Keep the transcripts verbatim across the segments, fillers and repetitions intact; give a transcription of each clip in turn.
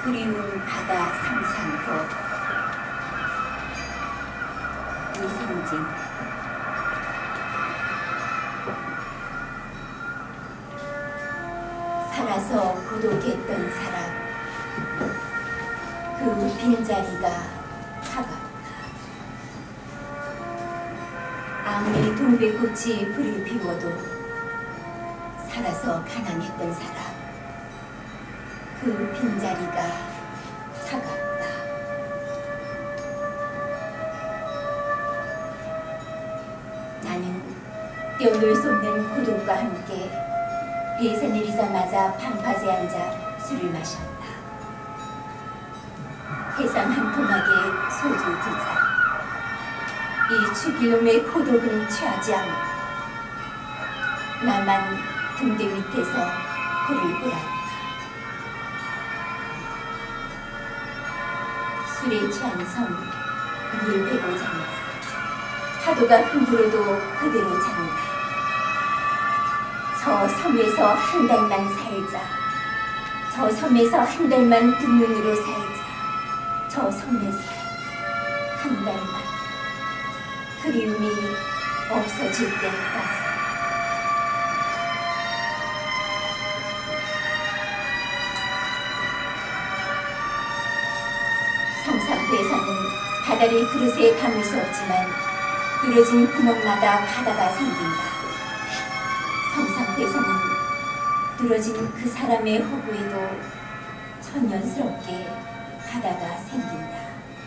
그리운 바다 상상호 이승진. 살아서 고독했던 사람, 그 빈자리가 차갑다. 아무리 동백꽃이 불을 피워도 살아서 가난했던 사람, 그 빈자리가 차갑다. 나는 뛰어놀 수 없는 고독과 함께 배에서 내리자마자 방파제에 앉아 술을 마셨다. 해상 한 토막에 소주 두 잔. 이 죽일놈의 고독은 취하지 않고 나만 등대 밑에서 코를 골았다. 술에 취한 섬 위를 베고 잔다. 파도가 흔들어도 그대로 잔다. 저 섬에서 한 달만 살자. 저 섬에서 한 달만 두 눈으로 살자. 저 섬에서 한 달만 그리움이 없어질 때까지. 성상부에서는 바다를 그릇에 담을 수 없지만 뚫어진 구멍마다 바다가 생긴다. 성상부에서는 뚫어진 그 사람의 허구에도 천연스럽게 바다가 생긴다.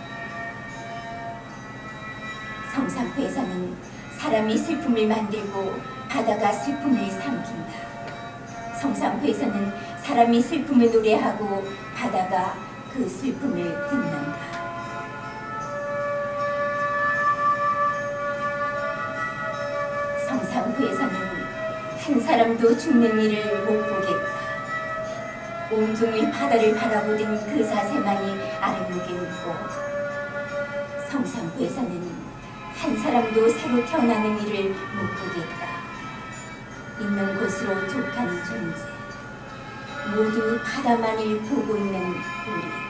성상부에서는 사람이 슬픔을 만들고 바다가 슬픔을 삼킨다. 성상부에서는 사람이 슬픔을 노래하고 바다가 그 슬픔을 듣는다. 성상부에서는 한 사람도 죽는 일을 못 보겠다. 온종일 바다를 바라보던 그 자세만이 아랫목에 묻고, 성상부에서는 한 사람도 새로 태어나는 일을 못 보겠다. 있는 곳으로 족한 존재, 모두 바다만을 보고 있는 우리.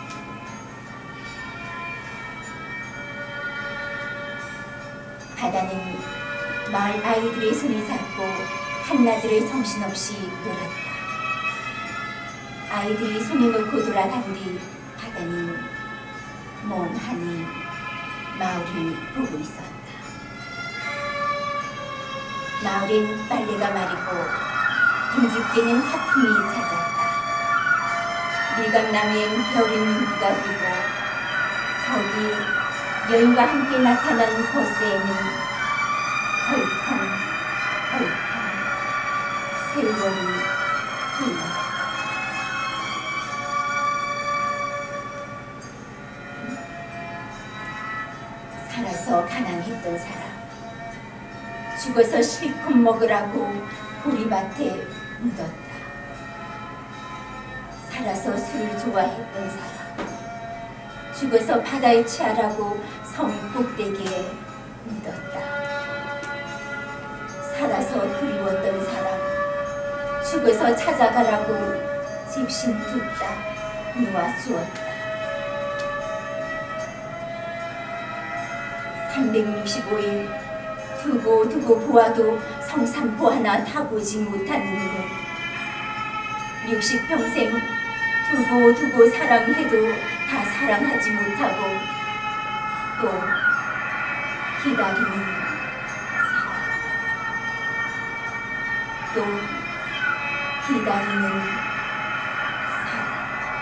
바다는 마을 아이들의 손을 잡고 한낮을 정신없이 놀았다. 아이들이 손을 놓고 돌아간 뒤 바다는 멍하니 마을을 보고 있었다. 마을엔 빨래가 마르고 빈집개는 하품이 잦았다. 밀감나무엔 겨울인 눈비가 흐르고 저기 여인과 함께 나타난 버스에는 덜컹 덜컹 세월이 흘렀다. 살아서 가난했던 사람, 죽어서 실컷 먹으라고 보리밭에 묻었다. 살아서 술을 좋아했던 사람, 죽어서 바다에 취하라고 섬 꼭대기에 묻었다. 살아서 그리웠던 사람, 죽어서 찾아가라고 집신 뚝딱 놓아주었다. 삼백육십오 일 두고 두고 보아도 성상포 하나 타보지 못하는 놈, 육십 평생 두고 두고 사랑해도 다 사랑하지 못하고 또 기다리는 사람, 또 기다리는 사람.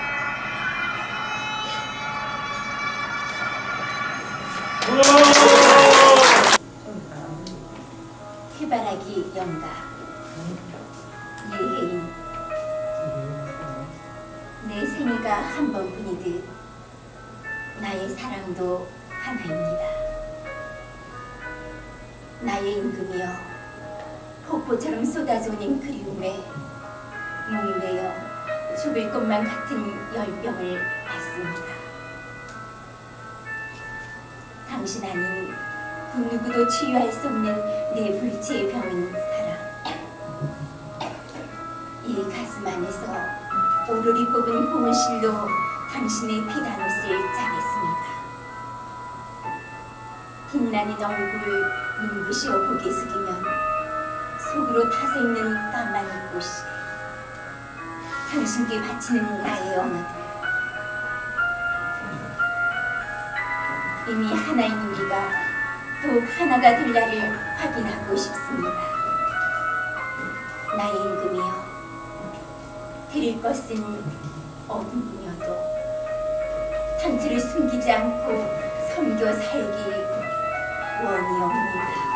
해바라기 연가 예혜인. 내 생애가 한 번뿐이듯 나의 사랑도 하나입니다. 나의 임금이여, 폭포처럼 쏟아져오는 그리움에 목매여 죽을 것만 같은 열병을 받습니다. 당신 아닌 그 누구도 치유할 수 없는 내 불치의 병인 사랑, 이 가슴 안에서 오로리 뽑은 고운 실로 당신의 피단옷을 짜냈습니다. 빛나는 얼굴 눈부시어 고개 숙이면 속으로 타서 있는 까만 꽃이 당신께 바치는 나의 언어들. 이미 하나인 우리가 더욱 하나가 될 날을 확인하고 싶습니다. 나의 임금이여, 드릴 것은 어둠이어도 상처를 숨기지 않고 섬겨 살기 원이옵니다.